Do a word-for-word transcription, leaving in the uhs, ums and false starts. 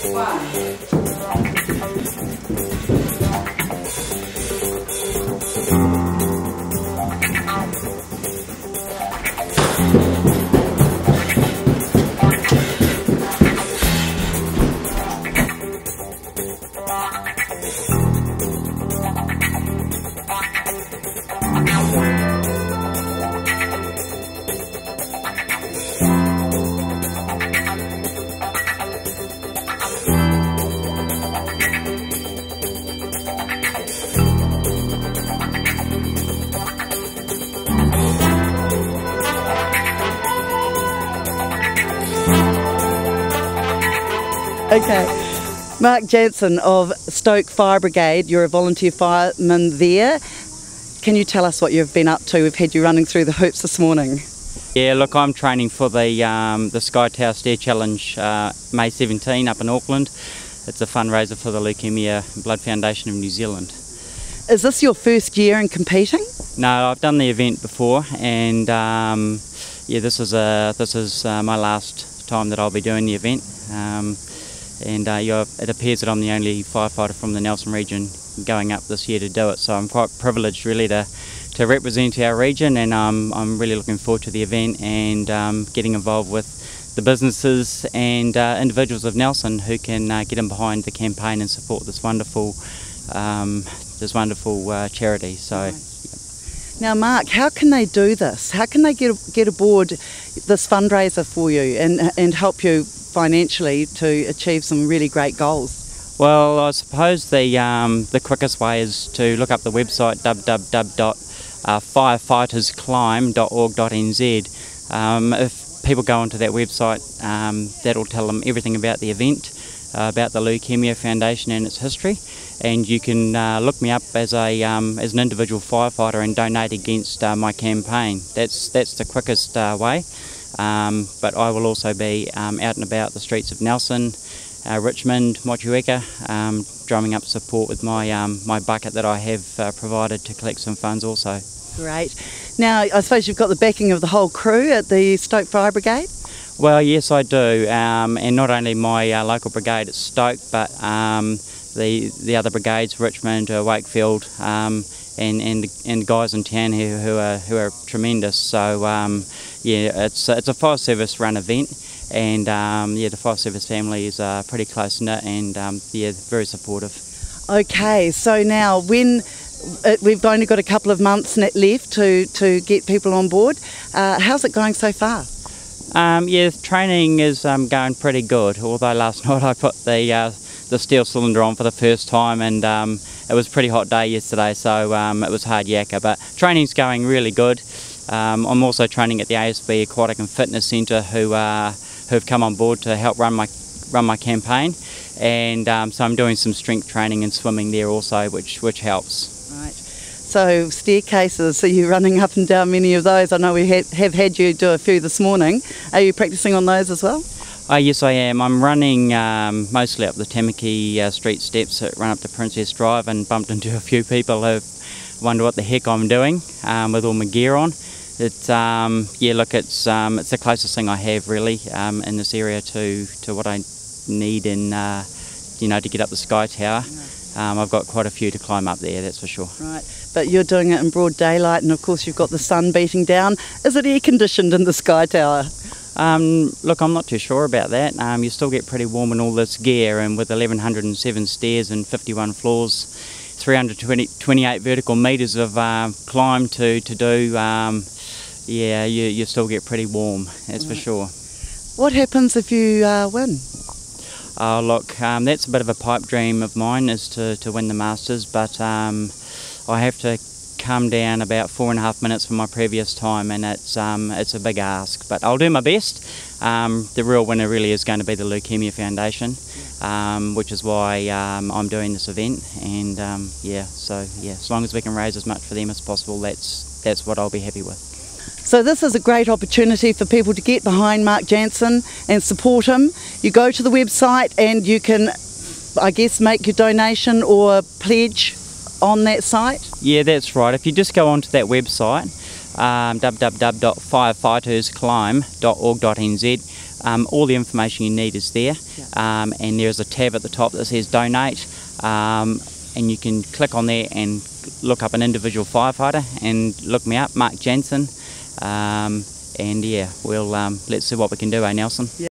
Okay, Mark Janssen of Stoke Fire Brigade, you're a volunteer fireman there. Can you tell us what you've been up to? We've had you running through the hoops this morning. Yeah, look, I'm training for the um, the Sky Tower Stair Challenge uh, May seventeenth up in Auckland. It's a fundraiser for the Leukemia Blood Foundation of New Zealand. Is this your first year in competing? No, I've done the event before, and um, yeah, this is a this is uh, my last time that I'll be doing the event. Um, and uh, yeah, it appears that I'm the only firefighter from the Nelson region going up this year to do it, so I'm quite privileged really to to represent our region, and um, I'm really looking forward to the event and um, getting involved with the businesses and uh, individuals of Nelson who can uh, get in behind the campaign and support this wonderful um, this wonderful uh, charity. So. Right. Now, Mark, how can they do this? How can they get get aboard this fundraiser for you and and help you financially to achieve some really great goals? Well, I suppose the um, the quickest way is to look up the website w w w dot firefighters climb dot org dot n z. Um, if people go onto that website, um, that'll tell them everything about the event, uh, about the Leukemia Foundation and its history, and you can uh, look me up as a um, as an individual firefighter and donate against uh, my campaign. That's that's the quickest uh, way. Um, but I will also be um, out and about the streets of Nelson, uh, Richmond, Motueka, um, drumming up support with my um, my bucket that I have uh, provided to collect some funds also. Great. Now, I suppose you've got the backing of the whole crew at the Stoke Fire Brigade? Well, yes, I do, um, and not only my uh, local brigade at Stoke, but um, the the other brigades, Richmond, uh, Wakefield, um, and and and guys in town here who are who are tremendous. So um, yeah, it's it's a fire service run event, and um, yeah, the fire service family is uh, pretty close knit and um, yeah, very supportive. Okay, so now when uh, we've only got a couple of months left to to get people on board, uh, how's it going so far? Um, yeah, training is um, going pretty good. Although last night I put the uh, the steel cylinder on for the first time, and um, it was a pretty hot day yesterday, so um, it was hard yakka. But training's going really good. Um, I'm also training at the A S B Aquatic and Fitness Centre, who uh, who've come on board to help run my run my campaign, and um, so I'm doing some strength training and swimming there also, which which helps. Right. So staircases, are you running up and down many of those? I know we have, have had you do a few this morning. Are you practicing on those as well? Oh yes, I am. I'm running um, mostly up the Tamaki uh, Street steps that run up to Princess Drive, and bumped into a few people who wonder what the heck I'm doing um, with all my gear on. It's um, yeah, look, it's um, it's the closest thing I have really um, in this area to to what I need in uh, you know to get up the Sky Tower. Um, I've got quite a few to climb up there, that's for sure. Right, but you're doing it in broad daylight, and of course you've got the sun beating down. Is it air conditioned in the Sky Tower? Um, look, I'm not too sure about that. Um, you still get pretty warm in all this gear, and with eleven oh seven stairs and fifty-one floors, three hundred twenty-eight vertical metres of uh, climb to, to do, um, yeah, you, you still get pretty warm, that's right. For sure. What happens if you uh, win? Oh look, um, that's a bit of a pipe dream of mine, is to, to win the Masters, but um, I have to come down about four and a half minutes from my previous time, and it's um, it's a big ask, but I'll do my best. Um, the real winner really is going to be the Leukemia Foundation, um, which is why um, I'm doing this event, and um, yeah, so yeah, as long as we can raise as much for them as possible, that's that's what I'll be happy with. So this is a great opportunity for people to get behind Mark Janssen and support him. You go to the website and you can, I guess, make your donation or pledge on that site? Yeah, that's right. If you just go onto that website, um, w w w dot firefighters climb dot org dot n z. Um, all the information you need is there, Yeah. um, and there's a tab at the top that says donate, um, and you can click on there and look up an individual firefighter and look me up, Mark Janssen, um, and yeah, we'll um, let's see what we can do, eh Nelson? Yeah.